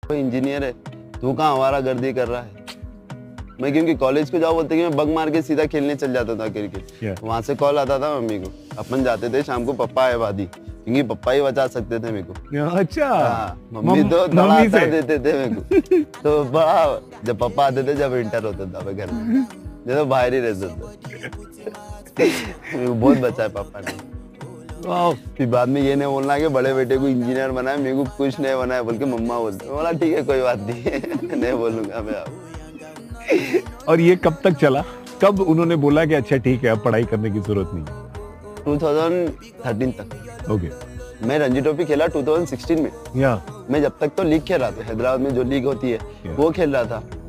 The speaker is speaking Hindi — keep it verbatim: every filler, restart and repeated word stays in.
कोई इंजीनियर है, तू कहाँ आवारागर्दी कर रहा है। मैं क्योंकि कॉलेज को जाओ बोलते कि मैं बग मार के सीधा खेलने चल जाता था क्रिकेट। yeah. वहां से कॉल आता था मम्मी को, अपन जाते थे शाम को, पप्पा है वादी, क्योंकि पप्पा ही बचा सकते थे मेरे को। अच्छा। हाँ, मम्मी तो तड़ाता देते थे मेरे को। तो बड़ा जब पापा आते थे, जब इंटर होता था घर में, जब तो बाहर ही रहते थे। बहुत बचा है पापा ने। फिर बाद में ये नहीं बोलना कि बड़े बेटे को इंजीनियर बनाया, मेरे को कुछ नहीं बनाया बोल के मम्मा बोलते। बोला ठीक है कोई बात नहीं, नहीं बोलूंगा मैं अब। और ये कब तक चला? कब उन्होंने बोला कि अच्छा ठीक है अब पढ़ाई करने की जरूरत नहीं? दो हज़ार तेरह तक। ओके। मैं रणजी ट्रॉफी खेला दो हज़ार सोलह में। या मैं जब तक तो लीग खेल रहा था, हैदराबाद में जो लीग होती है वो खेल रहा था।